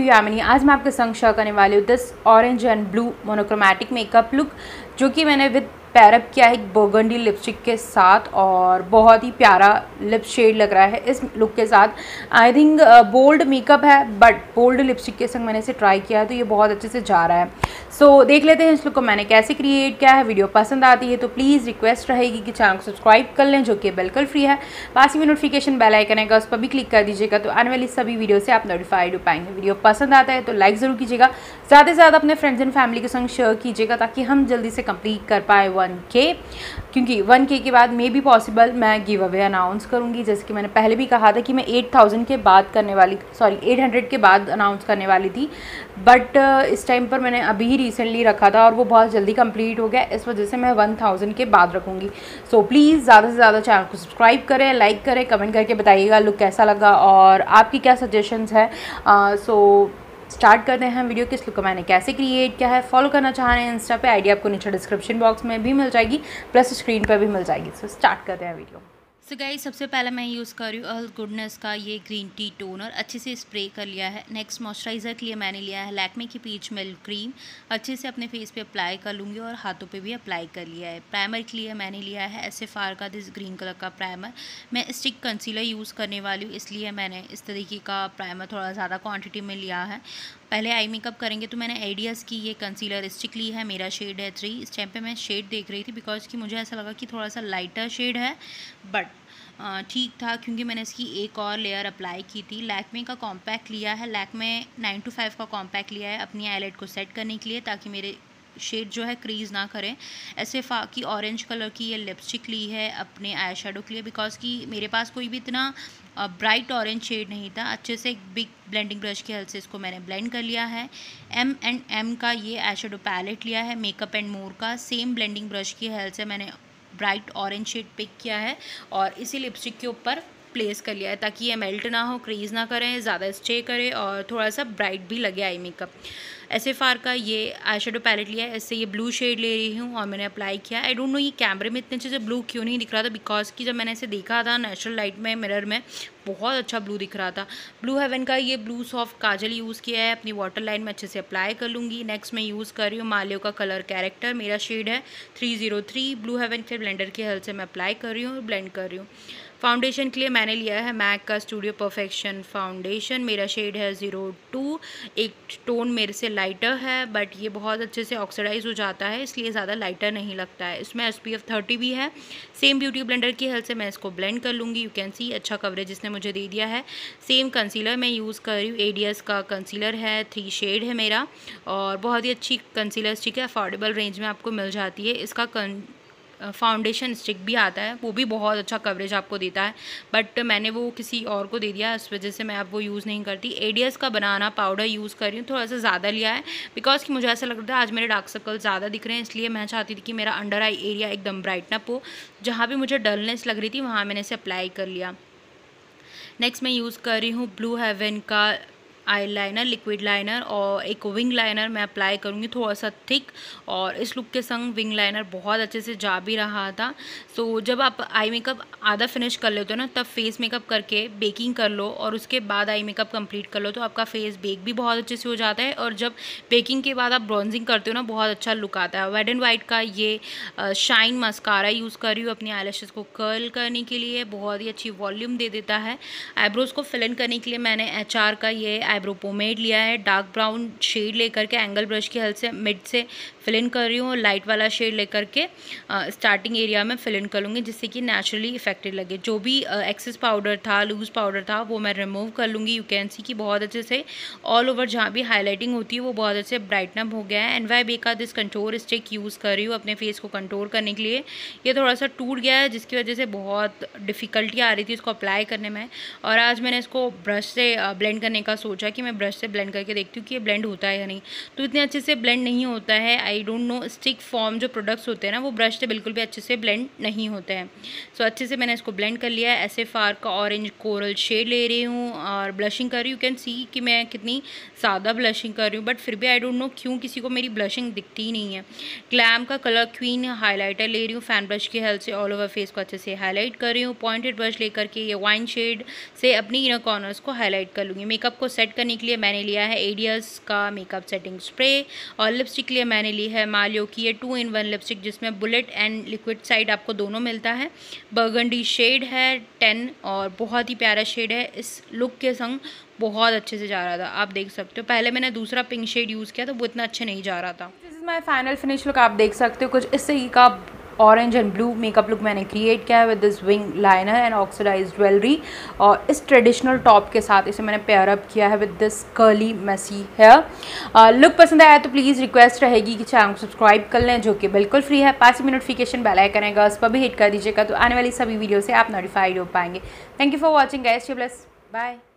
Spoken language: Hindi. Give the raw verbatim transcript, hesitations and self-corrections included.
यामिनी। आज मैं आपके संग शेयर करने वाली हूँ this orange and blue monochromatic makeup look, जो कि मैंने विद पैरअप किया है एक बर्गंडी लिपस्टिक के साथ और बहुत ही प्यारा लिप शेड लग रहा है इस लुक के साथ। आई थिंक बोल्ड मेकअप है बट बोल्ड लिपस्टिक के संग मैंने इसे ट्राई किया है तो ये बहुत अच्छे से जा रहा है। सो so, देख लेते हैं इस लुक को मैंने कैसे क्रिएट किया है। वीडियो पसंद आती है तो प्लीज़ रिक्वेस्ट रहेगी कि चैनल को सब्सक्राइब कर लें, जो कि बिल्कुल फ्री है। पास ही में नोटिफिकेशन बेल आइकन है, उस पर भी क्लिक कर दीजिएगा तो आने वाली सभी वीडियो से आप नोटिफाइड हो पाएंगे। वीडियो पसंद आता है तो लाइक ज़रूर कीजिएगा, ज़्यादा से ज़्यादा अपने फ्रेंड्स एंड फैमिली के संग शेयर कीजिएगा ताकि हम जल्दी से कंप्लीट कर पाए वन के, क्योंकि वन के के बाद मे बी पॉसिबल मैं गिव अवे अनाउंस करूँगी। जैसे कि मैंने पहले भी कहा था कि मैं एट थाउजेंड के बाद करने वाली सॉरी एट हंड्रेड के बाद अनाउंस करने वाली थी, बट इस टाइम पर मैंने अभी ही रिसेंटली रखा था और वो बहुत जल्दी कंप्लीट हो गया, इस वजह से मैं वन थाउजेंड के बाद रखूँगी। सो प्लीज़ ज़्यादा से ज़्यादा चैनल को सब्सक्राइब करें, लाइक करें, कमेंट करके बताइएगा लुक कैसा लगा और आपकी क्या सजेशंस है। सो स्टार्ट करते हैं वीडियो। किस लुक को मैंने कैसे क्रिएट किया है। फॉलो करना चाह रहे हैं इंस्टा पे, आईडी आपको नीचे डिस्क्रिप्शन बॉक्स में भी मिल जाएगी, प्लस स्क्रीन पर भी मिल जाएगी। सो स्टार्ट करते हैं वीडियो। सो so गाइस, सबसे पहले मैं यूज़ कर रही हूँ ऑल गुडनेस का ये ग्रीन टी टोनर, अच्छे से स्प्रे कर लिया है। नेक्स्ट मॉइस्चराइज़र के लिए मैंने लिया है लैक्मे की पीच मिल्क क्रीम, अच्छे से अपने फेस पे अप्लाई कर लूँगी और हाथों पे भी अप्लाई कर लिया है। प्राइमर के लिए मैंने लिया है एस एफ आर का दिस ग्रीन कलर का प्राइमर। मैं स्टिक कंसीलर यूज़ करने वाली हूँ, इसलिए मैंने इस तरीके का प्राइमर थोड़ा ज़्यादा क्वान्टिटी में लिया है। पहले आई मेकअप करेंगे तो मैंने एडियस की ये कंसीलर स्टिक ली है, मेरा शेड है थ्री। इस टाइम पे मैं शेड देख रही थी बिकॉज कि मुझे ऐसा लगा कि थोड़ा सा लाइटर शेड है, बट ठीक था क्योंकि मैंने इसकी एक और लेयर अप्लाई की थी। लैक्मे का कॉम्पैक्ट लिया है, लैक्मे नाइन टू फाइव का कॉम्पैक्ट लिया है अपनी आईलाइट को सेट करने के लिए, ताकि मेरे शेड जो है क्रीज ना करें। ऐसे फा की ऑरेंज कलर की ये लिपस्टिक ली है अपने आई शेडो के लिए, बिकॉज कि मेरे पास कोई भी इतना ब्राइट ऑरेंज शेड नहीं था। अच्छे से एक बिग ब्लेंडिंग ब्रश की हेल्प से इसको मैंने ब्लेंड कर लिया है। एम एंड एम का ये आई शेडो पैलेट लिया है मेकअप एंड मोर का, सेम ब्लेंडिंग ब्रश की हेल्प से मैंने ब्राइट ऑरेंज शेड पिक किया है और इसी लिपस्टिक के ऊपर प्लेस कर लिया है ताकि ये मेल्ट ना हो, क्रीज ना करें, ज़्यादा स्टे करे और थोड़ा सा ब्राइट भी लगे eye makeup. S F R का ये आई शेडो पैलेट लिया है, इससे ये ब्लू शेड ले रही हूँ और मैंने अप्लाई किया। आई डोंट नो ये कैमरे में इतने अच्छे से ब्लू क्यों नहीं दिख रहा था, बिकॉज कि जब मैंने इसे देखा था नेचुरल लाइट में मिरर में बहुत अच्छा ब्लू दिख रहा था। ब्लू हेवन का ये ब्लू सॉफ्ट काजल यूज़ किया है, अपनी वाटर लाइन में अच्छे से अप्लाई कर लूँगी। नेक्स्ट मैं यूज़ कर रही हूँ मालियो का कलर कैरेक्टर, मेरा शेड है three zero three. Blue heaven के ब्लेंडर की हेल्प से मैं अप्लाई कर रही हूँ और ब्लेंड कर रही हूँ। फाउंडेशन के लिए मैंने लिया है मैक का स्टूडियो परफेक्शन फाउंडेशन, मेरा शेड है ज़ीरो टू। एक टोन मेरे से लाइटर है बट ये बहुत अच्छे से ऑक्सीडाइज हो जाता है, इसलिए ज़्यादा लाइटर नहीं लगता है। इसमें एस पी एफ थर्टी भी है। सेम ब्यूटी ब्लेंडर की हेल्प से मैं इसको ब्लेंड कर लूँगी। यू कैन सी अच्छा कवरेज इसने मुझे दे दिया है। सेम कंसीलर मैं यूज़ कर रही हूँ, एडियस का कंसीलर है, थ्री शेड है मेरा और बहुत ही अच्छी कंसीलर स्टिक है, अफोर्डेबल रेंज में आपको मिल जाती है। इसका कन फाउंडेशन स्टिक भी आता है, वो भी बहुत अच्छा कवरेज आपको देता है, बट मैंने वो किसी और को दे दिया, इस वजह से मैं अब वो यूज़ नहीं करती। एडियस का बनाना पाउडर यूज़ कर रही हूँ, थोड़ा सा ज़्यादा लिया है बिकॉज कि मुझे ऐसा लग रहा था आज मेरे डार्क सर्कल ज़्यादा दिख रहे हैं, इसलिए मैं चाहती थी कि मेरा अंडर आई एरिया एकदम ब्राइटन अप हो। जहाँ भी मुझे डलनेस लग रही थी वहाँ मैंने इसे अप्लाई कर लिया। नेक्स्ट मैं यूज़ कर रही हूँ ब्लू हेवन का आई लाइनर, लिक्विड लाइनर और एक विंग लाइनर मैं अप्लाई करूँगी थोड़ा सा थिक, और इस लुक के संग विंग लाइनर बहुत अच्छे से जा भी रहा था। सो so, जब आप आई मेकअप आधा फिनिश कर लेते हो ना, तब फेस मेकअप करके बेकिंग कर लो और उसके बाद आई मेकअप कंप्लीट कर लो तो आपका फेस बेक भी बहुत अच्छे से हो जाता है, और जब बेकिंग के बाद आप ब्रॉन्जिंग करते हो ना बहुत अच्छा लुक आता है। रेड एंड वाइट का ये शाइन मस्कारा यूज़ कर रही हूँ अपनी आईलैशेस को कर्ल करने के लिए, बहुत ही अच्छी वॉल्यूम दे देता है। आईब्रोज़ को फिल इन करने के लिए मैंने एच आर का ये आईब्रो पोमेड लिया है, डार्क ब्राउन शेड लेकर के एंगल ब्रश की हेल्प से मिड से फिल इन कर रही हूँ, लाइट वाला शेड लेकर के स्टार्टिंग एरिया में फिल इन कर लूँगी जिससे कि नेचुरली इफेक्टेड लगे। जो भी एक्सेस पाउडर था, लूज पाउडर था, वो मैं रिमूव कर लूँगी। यू कैन सी कि बहुत अच्छे से ऑल ओवर जहाँ भी हाईलाइटिंग होती है वो बहुत अच्छे ब्राइटन अप हो गया है। एन वाई बी का दिस कंटोर स्टिक यूज़ कर रही हूँ अपने फेस को कंटोर करने के लिए। ये थोड़ा सा टूट गया है जिसकी वजह से बहुत डिफ़िकल्टी आ रही थी इसको अप्लाई करने में, और आज मैंने इसको ब्रश से ब्लेंड करने का सोचा कि मैं ब्रश से ब्लेंड करके देखती हूँ कि ये ब्लेंड होता है या नहीं। तो इतने अच्छे से ब्लेंड नहीं होता है। I don't know, stick form जो प्रोडक्ट्स होते हैं ना वो ब्रश से बिल्कुल भी अच्छे से ब्लेंड नहीं होते हैं। सो so, अच्छे से मैंने इसको ब्लेंड कर लिया है। एस एफ आर का ऑरेंज कोरल शेड ले रही हूँ और ब्लशिंग कर रही हूँ। यू कैन सी कि मैं कितनी ज़्यादा ब्लशिंग कर रही हूँ, बट फिर भी आई डोंट नो क्यों किसी को मेरी ब्लशिंग दिखती ही नहीं है। ग्लैम का कलर क्वीन हाईलाइटर ले रही हूँ, फैन ब्रश की हेल्प से ऑल ओवर फेस को अच्छे से हाईलाइट कर रही हूँ। पॉइंटेड ब्रश लेकर के ये वाइन शेड से अपनी इनर कॉर्नर्स को हाईलाइट कर लूँगी। मेकअप को सेट करने के लिए मैंने लिया है एडियस का मेकअप सेटिंग स्प्रे, और लिपस्टिक के लिए मैंने ली है मालियो की ये टू इन वन लिपस्टिक, जिसमें बुलेट एंड लिक्विड साइड आपको दोनों मिलता है। बर्गंडी शेड है टेन और बहुत ही प्यारा शेड है, इस लुक के संग बहुत अच्छे से जा रहा था, आप देख सकते हो। पहले मैंने दूसरा पिंक शेड यूज़ किया तो वो इतना अच्छा नहीं जा रहा था। This is my final finish look. आप देख सकते हो कुछ इस तरीके का orange and blue makeup look मैंने क्रिएट किया है with this wing liner and oxidise jewellery, और इस ट्रेडिशनल टॉप के साथ इसे मैंने पेयर अप किया है with this curly messy hair. Look पसंद आया तो प्लीज़ रिक्वेस्ट रहेगी कि चैनल को सब्सक्राइब कर लें, जो कि बिल्कुल फ्री है। पास ही नोटिफिकेशन बेल आइकन आएगा, उस पर भी हिट कर दीजिएगा, तो आने वाली सभी वीडियो से आप नोटिफाइड हो पाएंगे। Thank you for watching guys, stay blessed, bye.